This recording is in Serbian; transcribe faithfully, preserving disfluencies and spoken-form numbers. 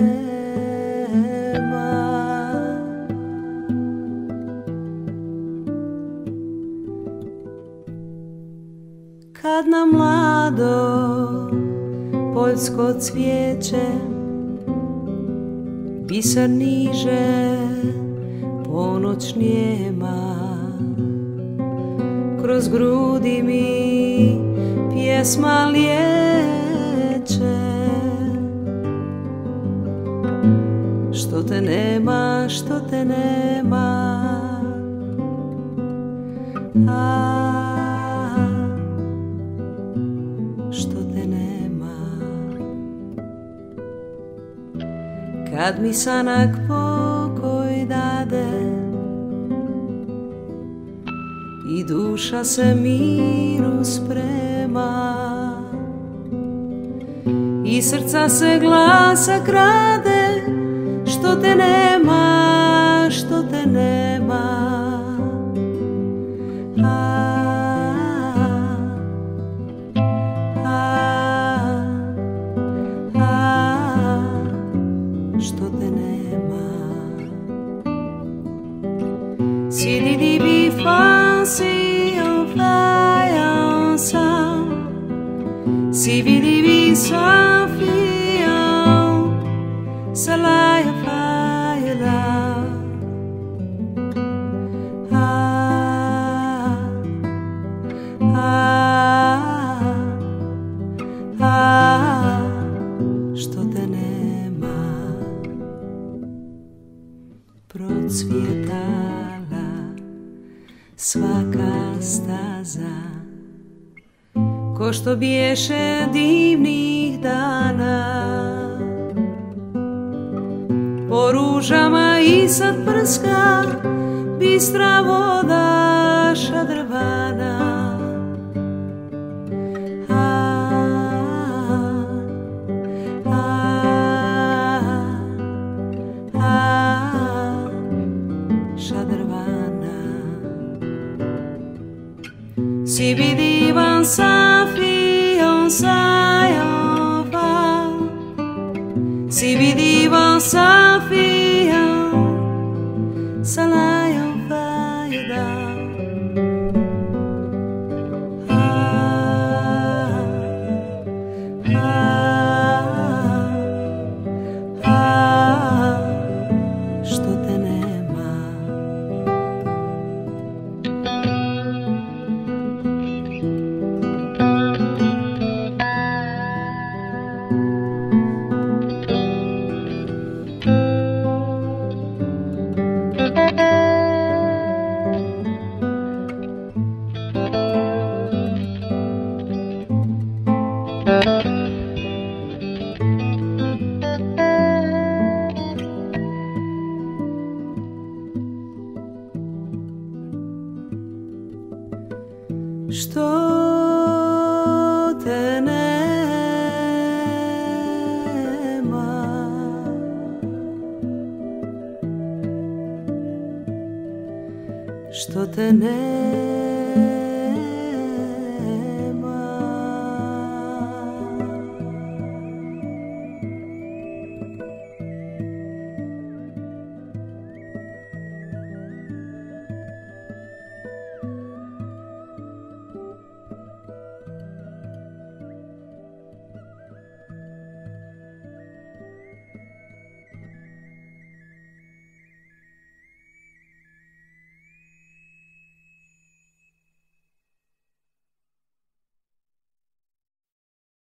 Kad na mlado poljsko cvijeće biser niže ponoć njema, kroz grudi mi pjesma lijeće. Što te nema, što te nema, a što te nema. Kad mi sanak pokoj dade i duša se miru sprema, i srca se glasa krade, što te nema, što te nema, a, a, a, što te nema. Si di di bi fa si on fai ensemble, si vi di bi sa fi on salai fai la, ah ah ah, što te nema. Procvjetala svaka staza, ko što biješe divnih dana, po ružama i sad prska bistra voda šadrvana. Si vi divan sa fiançailles en va, si vi divan sa fiançailles en va da. Ah ah ah, što te nema. Što te nema, što te nema.